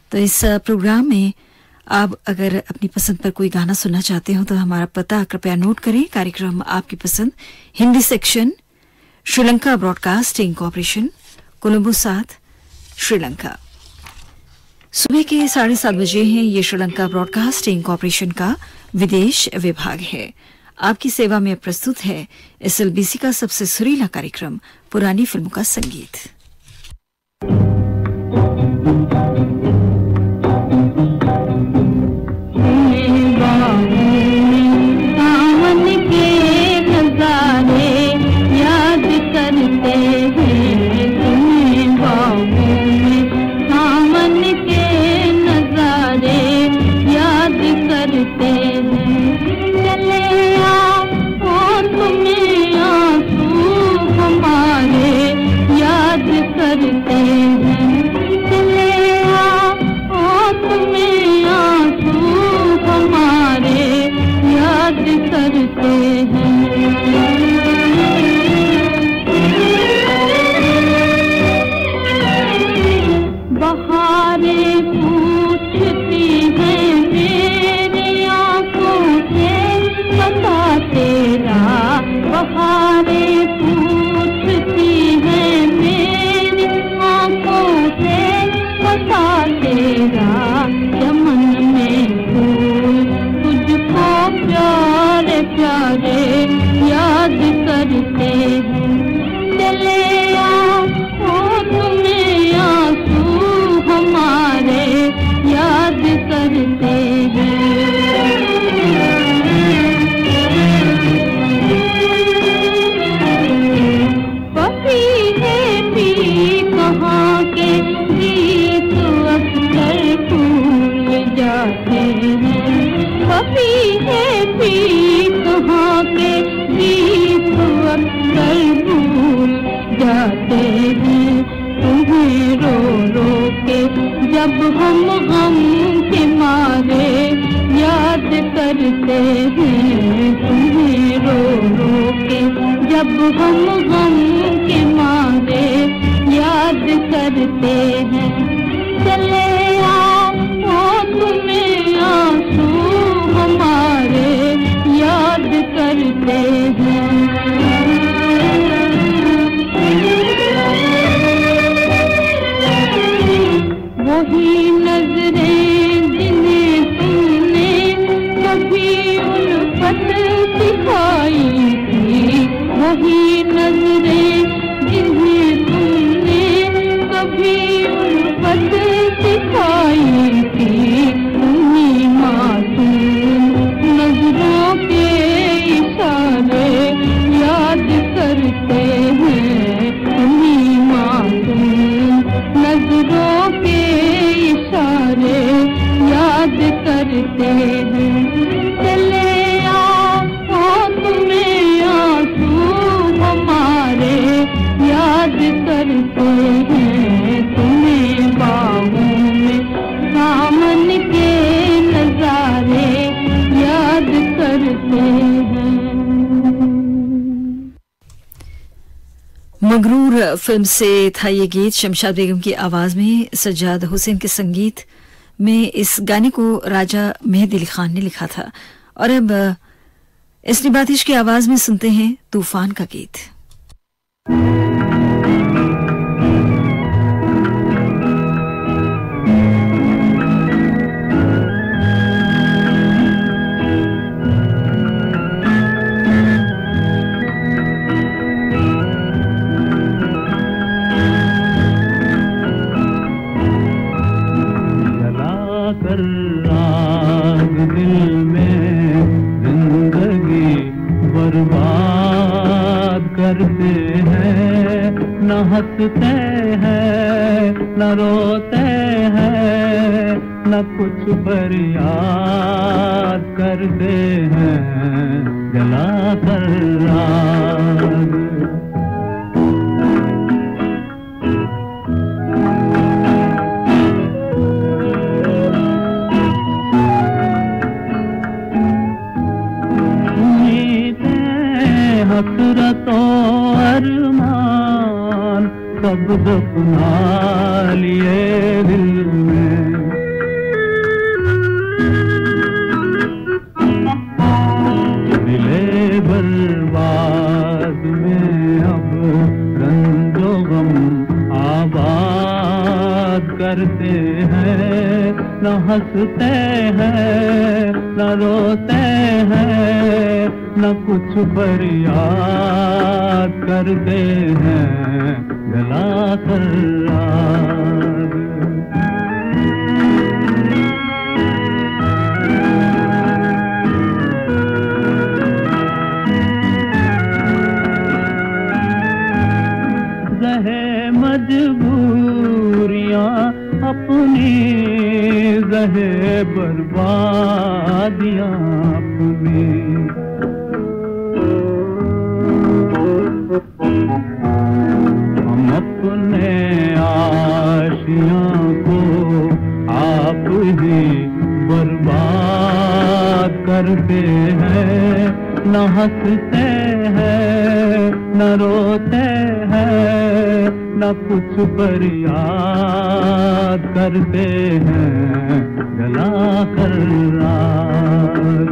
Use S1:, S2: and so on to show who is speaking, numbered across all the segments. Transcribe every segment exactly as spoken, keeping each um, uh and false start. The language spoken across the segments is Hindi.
S1: तो इस प्रोग्राम में आप अगर अपनी पसंद पर कोई गाना सुनना चाहते हो तो हमारा पता कृपया नोट करें। कार्यक्रम आपकी पसंद, Hindi section, Sri Lanka broadcasting corporation, Colombo सात, श्रीलंका। सुबह के साढ़े सात बजे हैं। ये श्रीलंका ब्रॉडकास्टिंग कॉरपोरेशन का विदेश विभाग है। आपकी सेवा में प्रस्तुत है एसएलबीसी का सबसे सुरीला कार्यक्रम पुरानी फिल्मों का संगीत।
S2: जब हम गम के मारे याद करते हैं तुम्हें रो रो के, जब हम गम के मारे याद करते हैं। चले आओ तुम्हें आंसू हमारे याद करते हैं। वही नजरें जिन्हें तुमने कभी उल्फत सिखाई थी, वही नजरें जिन्हें तुमने कभी उल्फत सिखाई थी, उन्हीं मासूम नजरों के इशारे याद करते हैं, उन्हीं मासूम नजरों के इशारे याद करते हैं। चले आओ तुम्हें आंसू हमारे याद करते हैं, तुम्हें बाहों में सामन के नजारे याद करते हैं।
S1: मगरूर फिल्म से था ये गीत। शमशाद बेगम की आवाज में सज्जाद हुसैन के संगीत में इस गाने को राजा मेहदी अली खान ने लिखा था। और अब इस निबातिश की आवाज में सुनते हैं तूफान का गीत।
S3: हंसते हैं न रोते हैं न कुछ पर याद करते हैं, जला कर राग। उम्मीदें हसरतों अरमान सब दफना लिए दिल में, करते हैं, न हंसते हैं न रोते हैं, न कुछ फरियाद करते हैं गला कर राग। रहे मजबूरियां अपनी, रहे बर्बादियां अपनी, हम अपने आशियां को आप ही बर्बाद करते हैं, न हंसते हैं न रोते हैं, न कुछ फरियाद करते हैं गला कर राग।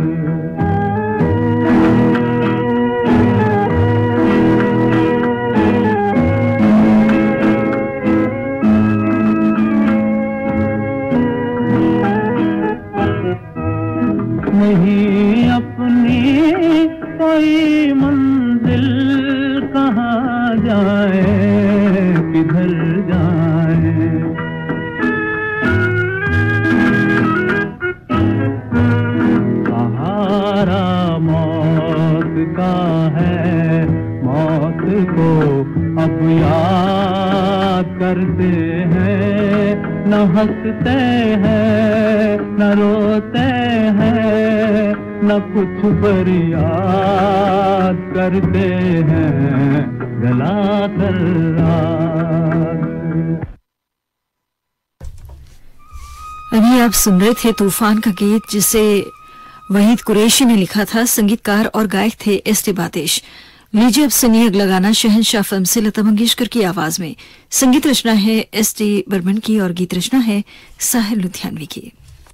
S3: नहीं अपनी कोई मंजिल, कहाँ जाए किधर जाए, सहारा मौत का है, मौत को अब याद करते हैं, न हंसते हैं न रोते हैं, न कुछ फरियाद करते हैं गला कर राग।
S1: अभी आप सुन रहे थे तूफान का गीत, जिसे वहीद कुरैशी ने लिखा था। संगीतकार और गायक थे एस टी बातेश। लीजिए अब सुनिए अगला गाना शहंशाह फिल्म से लता मंगेशकर की आवाज में। संगीत रचना है एस टी बर्मन की और गीत रचना है साहिल लुधियानवी की।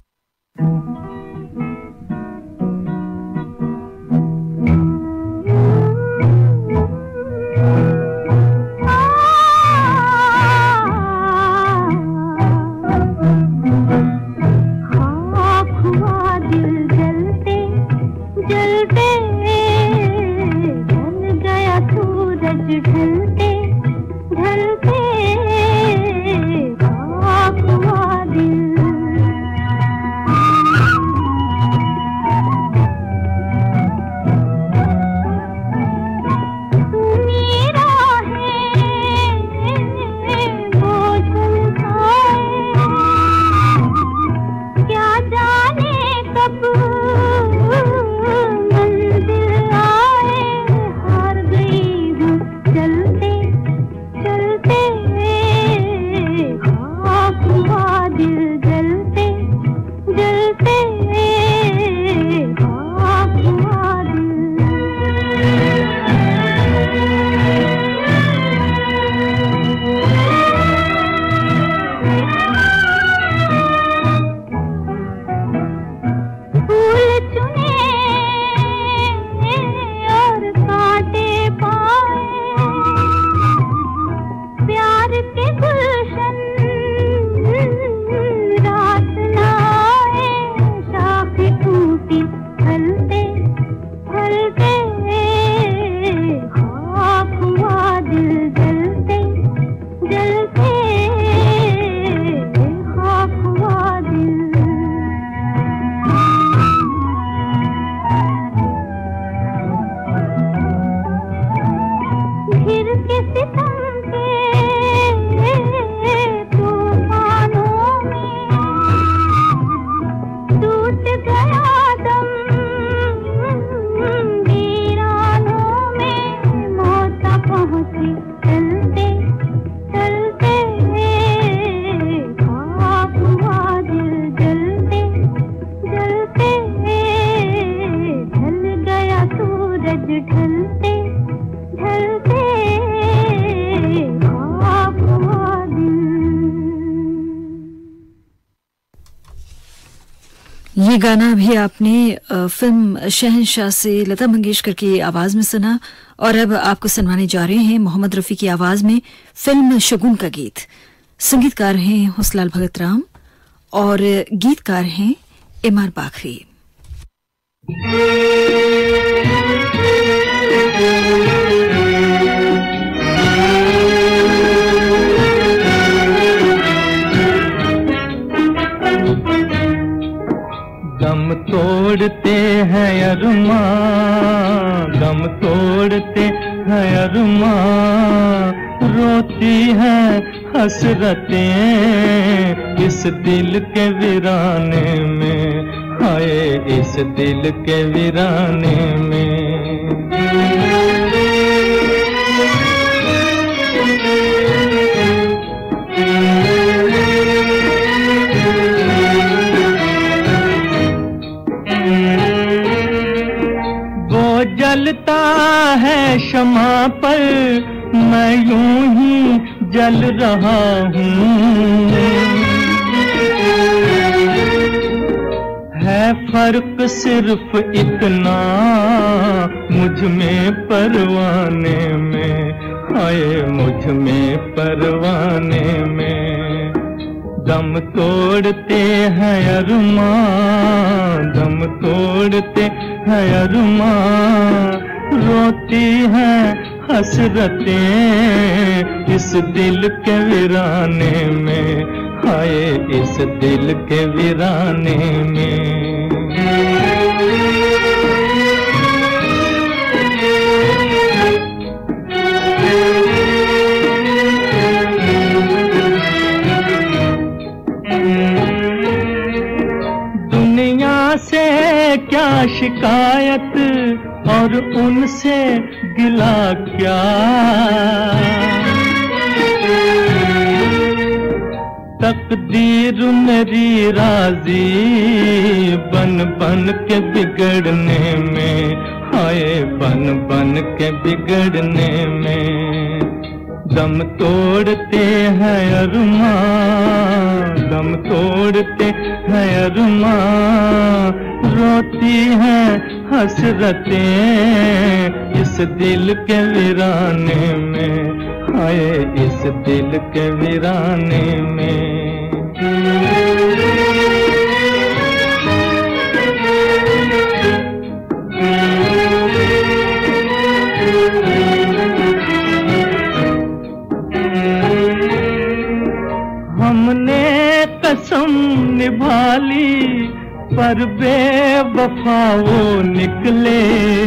S1: ये गाना भी आपने फिल्म शहंशाह से लता मंगेशकर की आवाज में सुना और अब आपको सुनवाने जा रहे हैं मोहम्मद रफी की आवाज में फिल्म शगुन का गीत। संगीतकार हैं हुसलाल भगत राम और गीतकार हैं एम आर बाखरी।
S3: दम तोड़ते हैं अरमां, दम तोड़ते हैं अरमां, रोती हैं हसरतें इस दिल के वीराने में, हाय इस दिल के वीराने में। जलता है शमा पर, मैं यूं ही जल रहा हूँ, है फर्क सिर्फ इतना मुझ में परवाने में, हाय मुझ में परवाने में। दम तोड़ते हैं अरमां, दम तोड़ते हैं अरमां, रोती हैं हसरतें इस दिल के वीराने में, हाय इस दिल के वीराने में। से क्या शिकायत और उनसे गिला क्या, तकदीर मेरी राजी बन बन के बिगड़ने में, हाय बन बन के बिगड़ने में। दम तोड़ते हैं अरमां, दम तोड़ते हैं अरमां, रोती हैं हसरतें इस दिल के वीराने में, हाय इस दिल के वीराने में। हमने कसम निभा ली पर बेवफा वो निकले,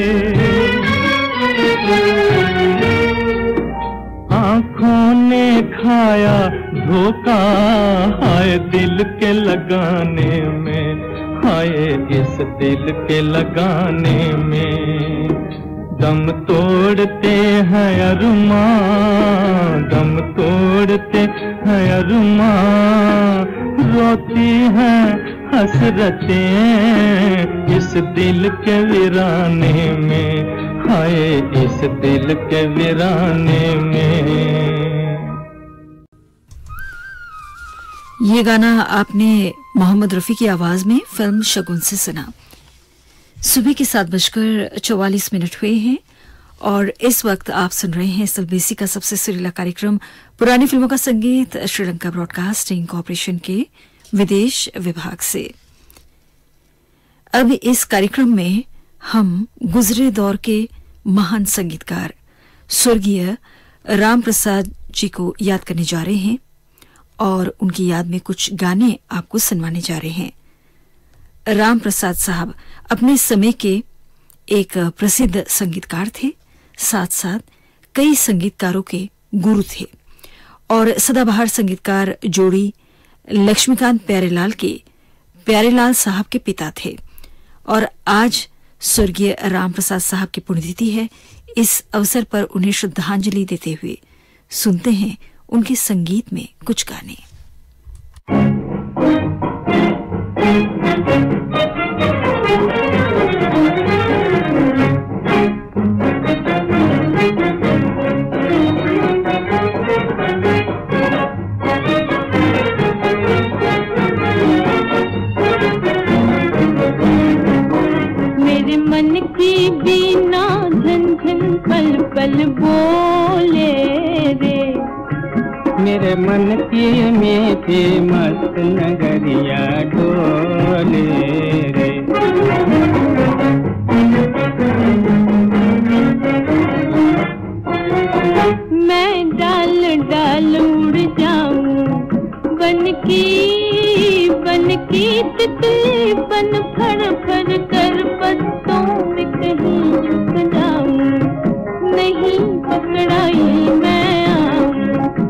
S3: आँखों ने खाया धोखा हाय दिल के लगाने में, हाय इस दिल के लगाने में। दम तोड़ते हैं अरमां, दम तोड़ते हैं अरमां, रोती हैं हसरतें इस दिल के वीराने में, हाय इस दिल के वीराने में।
S1: ये गाना आपने मोहम्मद रफी की आवाज में फिल्म शगुन से सुना। सुबह के सात बजकर चौवालीस मिनट हुए हैं और इस वक्त आप सुन रहे हैं एसएलबीसी का सबसे सुरीला कार्यक्रम पुरानी फिल्मों का संगीत श्रीलंका ब्रॉडकास्टिंग कॉरपोरेशन के विदेश विभाग से। अब इस कार्यक्रम में हम गुजरे दौर के महान संगीतकार स्वर्गीय राम प्रसाद जी को याद करने जा रहे हैं और उनकी याद में कुछ गाने आपको सुनवाने जा रहे हैं। राम प्रसाद साहब अपने समय के एक प्रसिद्ध संगीतकार थे, साथ साथ कई संगीतकारों के गुरु थे और सदाबहार संगीतकार जोड़ी लक्ष्मीकांत प्यारेलाल के प्यारेलाल साहब के पिता थे। और आज स्वर्गीय राम प्रसाद साहब की पुण्यतिथि है। इस अवसर पर उन्हें श्रद्धांजलि देते हुए सुनते हैं उनके संगीत में कुछ गाने।
S2: मेरे मन की बीना झन झन पल पल बोले रे,
S3: मेरे मन की की मीठी मस्त नगरिया डोले रे।
S2: मैं डाल डाल उड़ जाऊं बन की बन की तितली बन फड़ फड़ कर पत्तों में कहीं छुप जाऊं नहीं पकड़ाई मैं आऊं।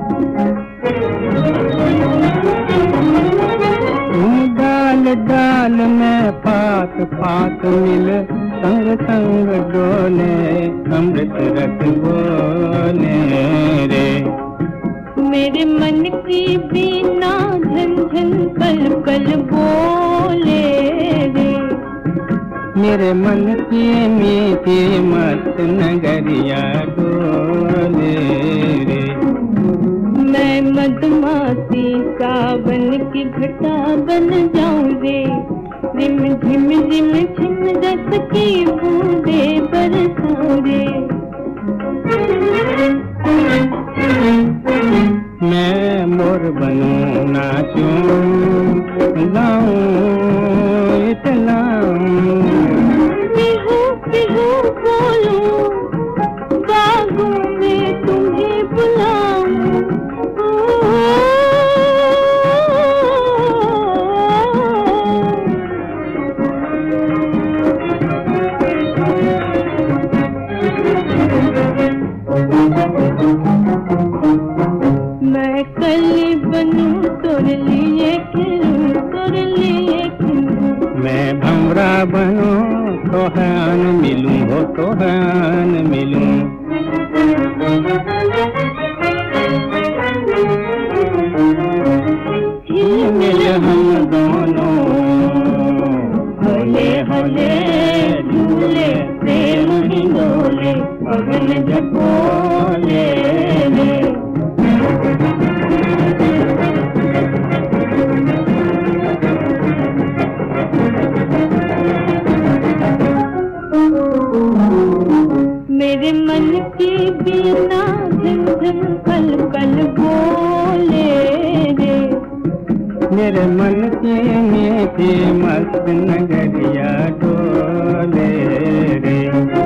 S3: डाल डाल में पात पात मिल संग संग डोले अमृत रस बोले रे।
S2: मेरे मन की बीना झन झन पल पल बोले रे।
S3: मेरे मन की मीठी मस्त नगरिया डोले रे।
S2: मैं मधुमासी सावन की घटा बन जाऊं रे। रिम झिम झिम झिम रस की बूंदे बरसाऊं रे।
S3: मैं मोर बनूं नाचूं गाऊं इतलाऊं।
S2: बिहू बिहू बोलूं बागों में तुम्हें बुलाऊं। मैं कली बनूं तोरे लिए खिलूं तोरे लिए खिलूं।
S3: मैं भंवरा बनूं तोहन मिलूं हो तोहन मिलूं। मिल हम दोनों होले होले झूले प्रेम हिंडोले पवन झकोले रे।
S2: मेरे मन की बीना झन झन कल कल बोले रे।
S3: मेरे मन की मीठी मस्त नगरिया डोले रे।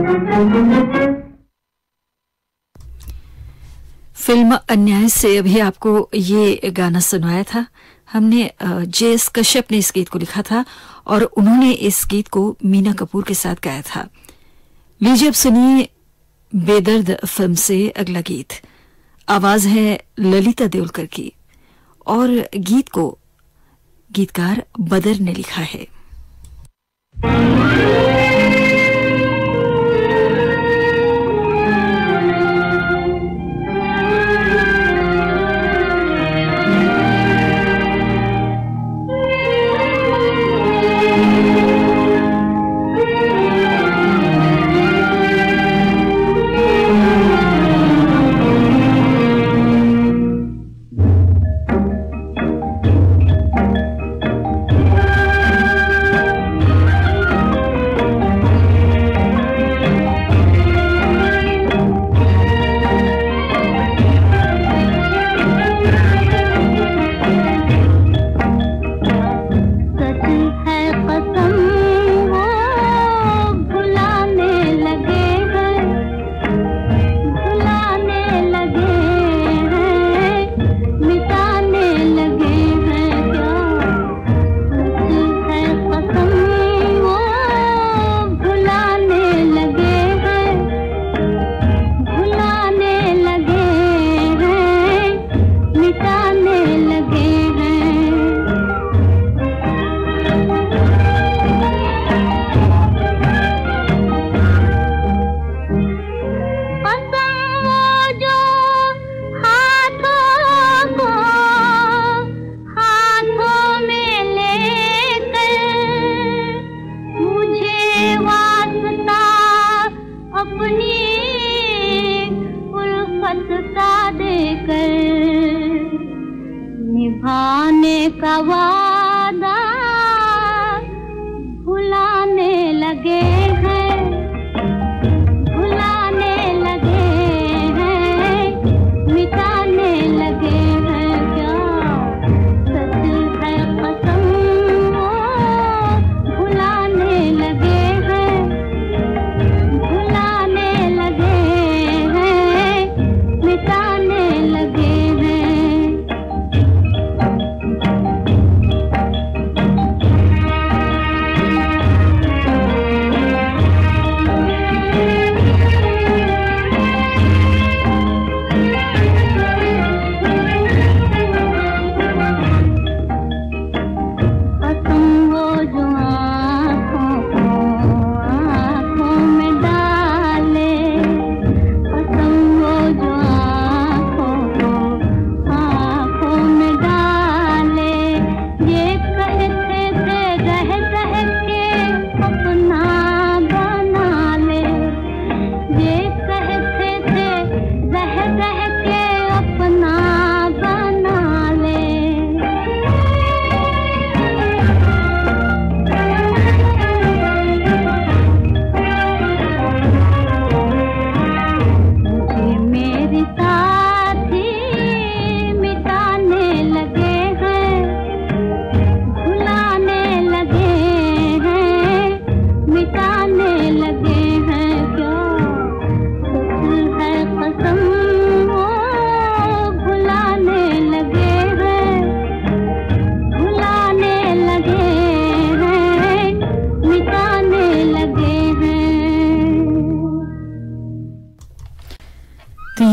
S1: फिल्म अन्याय से अभी आपको ये गाना सुनाया था। हमने जे एस कश्यप ने इस गीत को लिखा था और उन्होंने इस गीत को मीना कपूर के साथ गाया था। लीजिए अब सुनिए बेदर्द फिल्म से अगला गीत। आवाज है ललिता देवलकर की और गीत को गीतकार बदर ने लिखा है।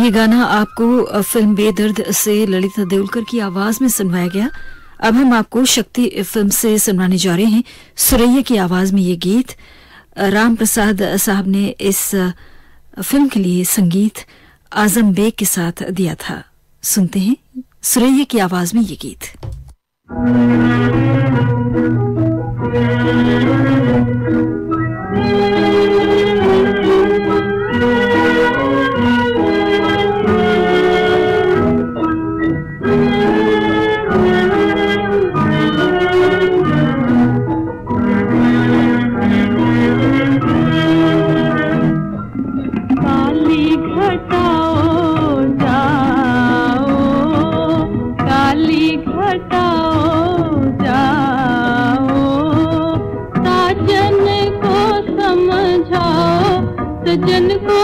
S1: ये गाना आपको फिल्म बेदर्द से ललिता देवलकर की आवाज में सुनवाया गया। अब हम आपको शक्ति फिल्म से सुनवाने जा रहे हैं सुरैया की आवाज में ये गीत। राम प्रसाद साहब ने इस फिल्म के लिए संगीत आजम बेग के साथ दिया था। सुनते हैं सुरैया की आवाज में ये गीत।
S2: सजन को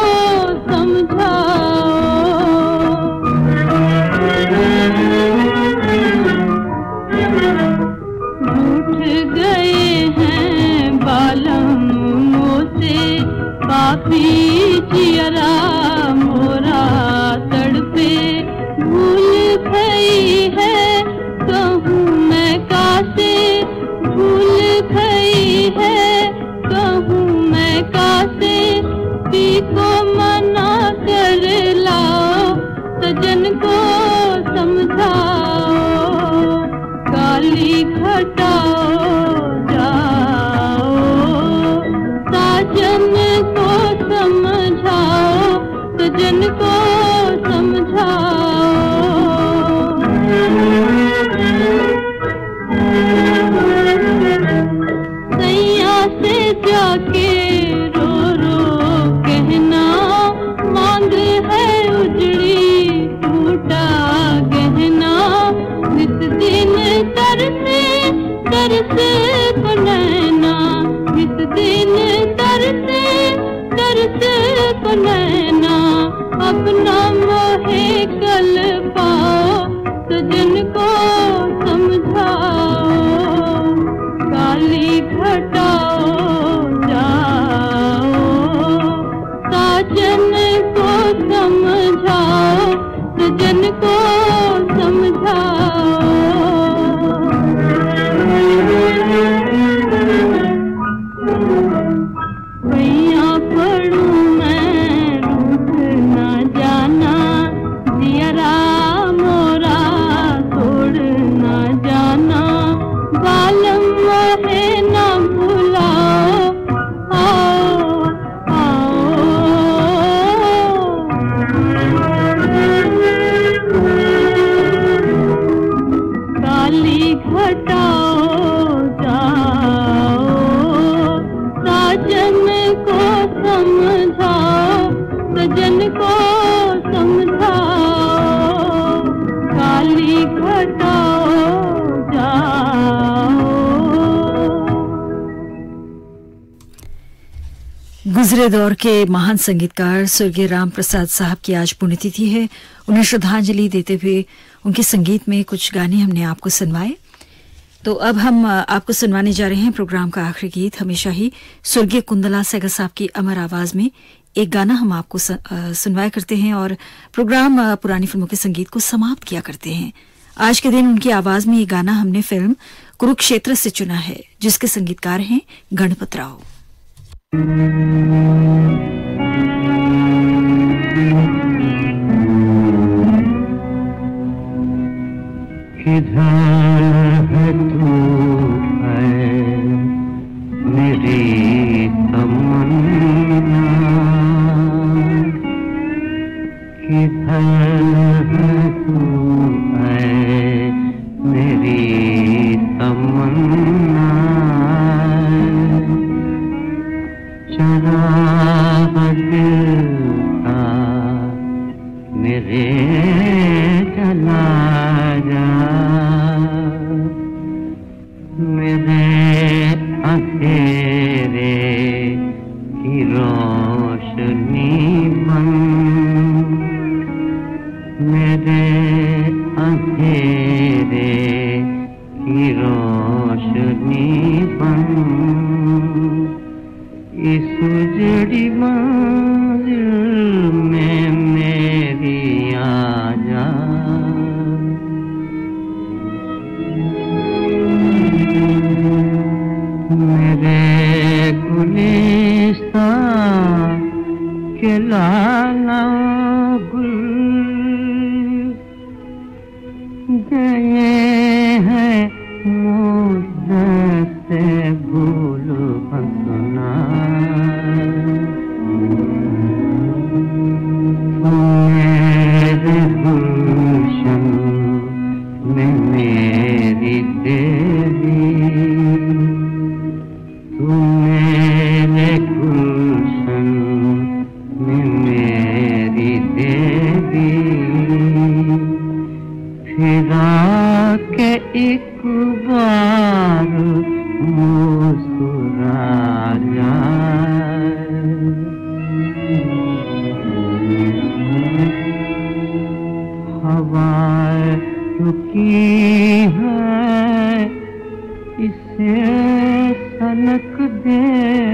S2: समझाओ, रूठ गए हैं बालम मोसे पापी चियरा मोरा तड़पे, भूल गई है कहूँ मैं कासे, भूल गई है कहूँ मैं कासे, पी को मना कर लाओ, सजन को समझाओ, काली घटाओ जाओ, साजन को समझाओ, सजन को समझाओ। सैया से जाके तरसे पनैना, इस दिन तरसे तरसे पनैना, अपना मोहे कल पाओ, सजन को समझाओ, काली घटाओ जाओ, साजन को समझाओ, सजन को समझाओ।
S1: गुजरे दौर के महान संगीतकार स्वर्गीय राम प्रसाद साहब की आज पुण्यतिथि है। उन्हें श्रद्धांजलि देते हुए उनके संगीत में कुछ गाने हमने आपको सुनवाए। तो अब हम आपको सुनवाने जा रहे हैं प्रोग्राम का आखिरी गीत। हमेशा ही स्वर्गीय कुंदला सहगल साहब की अमर आवाज में एक गाना हम आपको सुनवाया करते हैं और प्रोग्राम पुरानी फिल्मों के संगीत को समाप्त किया करते हैं। आज के दिन उनकी आवाज में ये गाना हमने फिल्म कुरुक्षेत्र से चुना है, जिसके संगीतकार हैं गणपत राव।
S3: किधर है तू है मेरी तमन्ना, किधर है तू है मेरी तमन्ना, चराग दिल का मेरे जला जा, मेरे अंधेरे की रोशनी बन, मेरे अंधेरे की रोशनी बन, इस उजड़ी मंजिल में मेरी लाला गुल गए हैं मुझसे भूल हंसना मेरे गुलशन में मेरी देवी तू मेरे गुलशन में मेरी देवी फिरा के एक बार मुस्कुरा जाए हवाएं रुकी है इसे सनक दे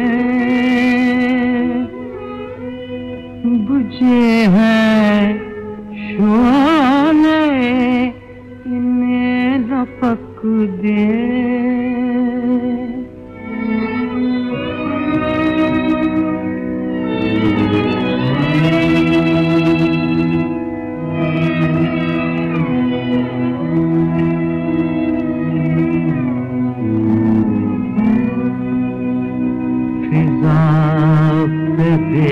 S3: बुझे हैं शोले इन्हें लपक दे फिजा पे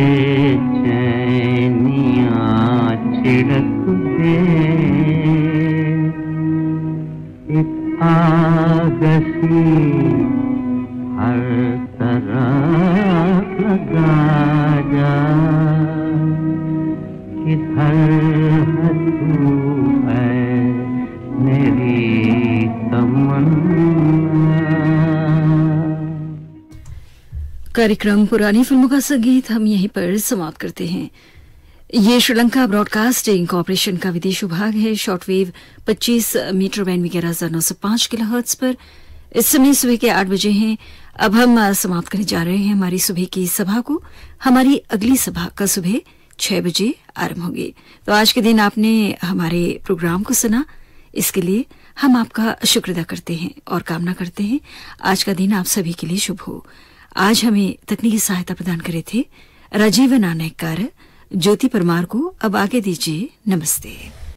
S3: बेचैनियाँ छिड़क दे एक आगसी हर तरफ लगा जा किधर है तू है मेरी तमन्ना।
S1: कार्यक्रम पुरानी फिल्मों का संगीत हम यहीं पर समाप्त करते हैं। ये श्रीलंका ब्रॉडकास्टिंग कॉरपोरेशन का विदेश विभाग है। शॉर्टवेव पच्चीस मीटर बैंड ग्यारह हजार नौ सौ पांच किलोहर्ट्ज पर इस समय सुबह के आठ बजे हैं। अब हम समाप्त करने जा रहे हैं हमारी सुबह की सभा को। हमारी अगली सभा कल सुबह छह बजे आरंभ होगी। तो आज के दिन आपने हमारे प्रोग्राम को सुना, इसके लिए हम आपका शुक्र अदा करते हैं और कामना करते हैं आज का दिन आप सभी के लिए शुभ हो। आज हमें तकनीकी सहायता प्रदान करे थे राजीव नानककार। ज्योति परमार को अब आगे दीजिए नमस्ते।